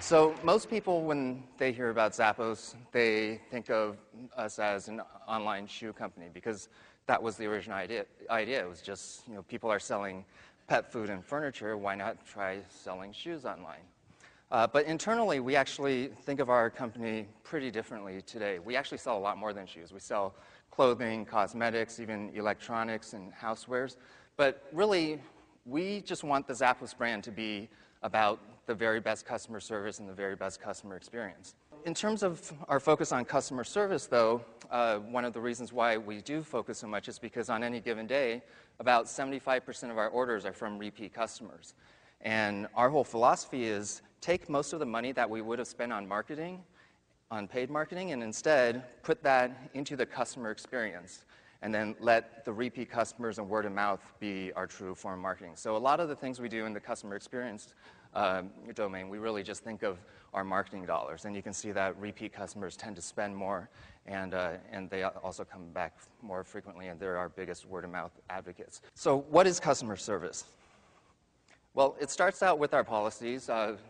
So most people, when they hear about Zappos, they think of us as an online shoe company because that was the original idea. It was just, people are selling pet food and furniture. Why not try selling shoes online? But internally, we actually think of our company pretty differently today. We actually sell a lot more than shoes. We sell clothing, cosmetics, even electronics and housewares. But really, we just want the Zappos brand to be about the very best customer service and the very best customer experience. In terms of our focus on customer service, though, one of the reasons why we do focus so much is because on any given day, about 75% of our orders are from repeat customers. And our whole philosophy is take most of the money that we would have spent on marketing, on paid marketing, and instead put that into the customer experience, and then let the repeat customers and word of mouth be our true form of marketing. So a lot of the things we do in the customer experience domain, we really just think of our marketing dollars. And you can see that repeat customers tend to spend more, and they also come back more frequently, and they're our biggest word of mouth advocates. So what is customer service? Well, it starts out with our policies.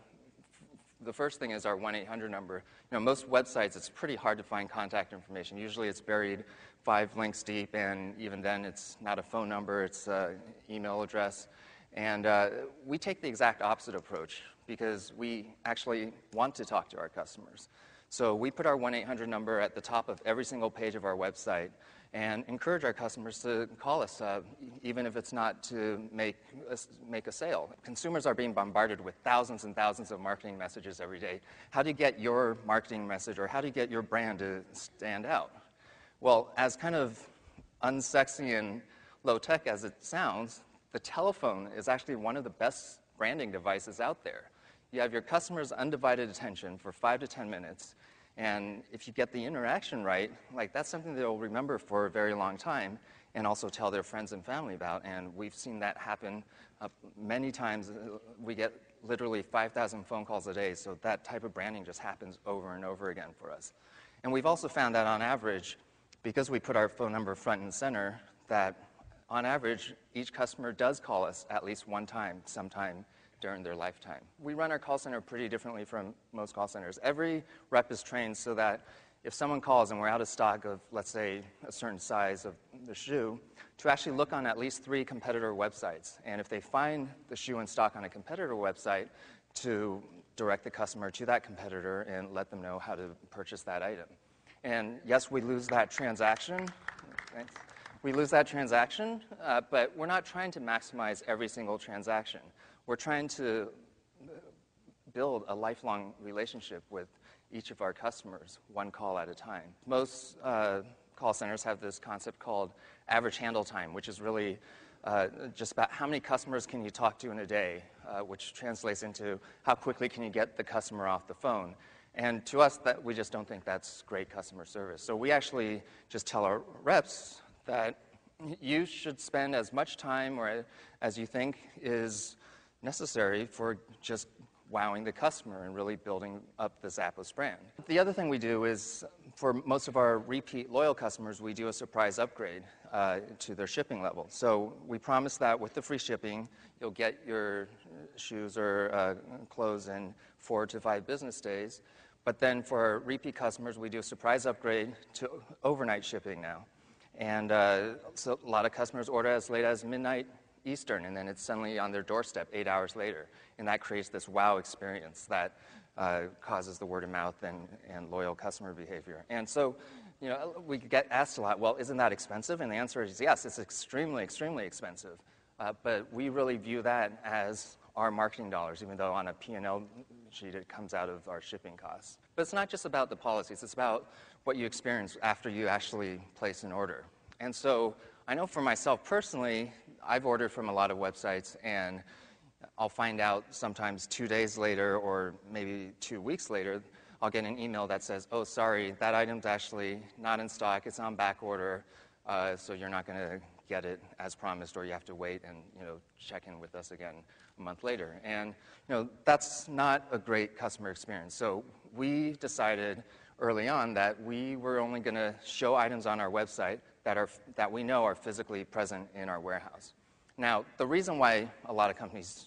The first thing is our 1-800 number. Most websites, it's pretty hard to find contact information. Usually it's buried 5 links deep, and even then it's not a phone number, it's an email address. And we take the exact opposite approach because we actually want to talk to our customers. So we put our 1-800 number at the top of every single page of our website and encourage our customers to call us, even if it's not to make a sale. Consumers are being bombarded with thousands and thousands of marketing messages every day. How do you get your marketing message, or how do you get your brand to stand out? Well, as kind of unsexy and low-tech as it sounds, the telephone is actually one of the best branding devices out there. You have your customer's undivided attention for 5 to 10 minutes, and if you get the interaction right, that's something they'll remember for a very long time and also tell their friends and family about. And we've seen that happen many times. We get literally 5,000 phone calls a day, so that type of branding just happens over and over again for us. And we've also found that on average, because we put our phone number front and center, that on average, each customer does call us at least one time, sometime during their lifetime. We run our call center pretty differently from most call centers. Every rep is trained so that if someone calls and we're out of stock of, let's say, a certain size of the shoe, to actually look on at least 3 competitor websites. And if they find the shoe in stock on a competitor website, to direct the customer to that competitor and let them know how to purchase that item. And yes, we lose that transaction. Thanks. We lose that transaction, but we're not trying to maximize every single transaction. We're trying to build a lifelong relationship with each of our customers, one call at a time. Most call centers have this concept called average handle time, which is really just about how many customers can you talk to in a day, which translates into how quickly can you get the customer off the phone. And to us, we just don't think that's great customer service. So we actually just tell our reps that you should spend as much time as you think is necessary for just wowing the customer and really building up the Zappos brand. The other thing we do is, for most of our repeat loyal customers, we do a surprise upgrade to their shipping level. So we promise that with the free shipping, you'll get your shoes or clothes in 4 to 5 business days. But then for our repeat customers, we do a surprise upgrade to overnight shipping now. And so a lot of customers order as late as midnight Eastern, and then it's suddenly on their doorstep 8 hours later. And that creates this wow experience that causes the word of mouth and loyal customer behavior. And so, we get asked a lot, well, isn't that expensive? And the answer is yes, it's extremely, extremely expensive. But we really view that as our marketing dollars, even though on a P&L sheet it comes out of our shipping costs. But it's not just about the policies, it's about what you experience after you actually place an order. And so I know for myself personally, I've ordered from a lot of websites, and I'll find out sometimes 2 days later or maybe 2 weeks later, I'll get an email that says, oh, sorry, that item's actually not in stock, it's on back order, so you're not going to get it as promised, or you have to wait and check in with us again a month later. And that's not a great customer experience. So we decided early on that we were only going to show items on our website that we know are physically present in our warehouse. Now, the reason why a lot of companies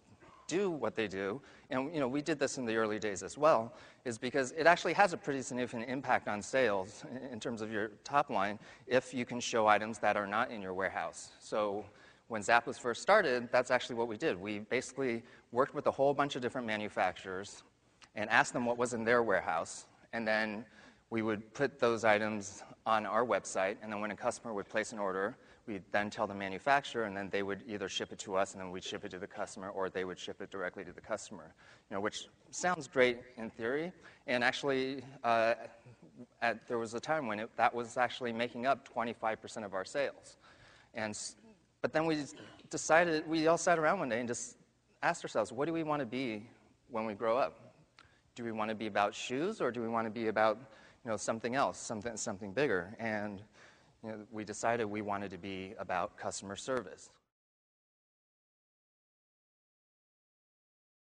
do what they do, and we did this in the early days as well, is because it actually has a pretty significant impact on sales in terms of your top line if you can show items that are not in your warehouse. So when Zappos first started, that's actually what we did. We basically worked with a whole bunch of different manufacturers and asked them what was in their warehouse, and then we would put those items on our website, and then when a customer would place an order, we'd then tell the manufacturer, and then they would either ship it to us, and then we'd ship it to the customer, or they would ship it directly to the customer, which sounds great in theory, and actually there was a time when that was actually making up 25% of our sales. But then we all sat around one day and just asked ourselves, what do we want to be when we grow up? Do we want to be about shoes, or do we want to be about something else, something bigger? And we decided we wanted to be about customer service.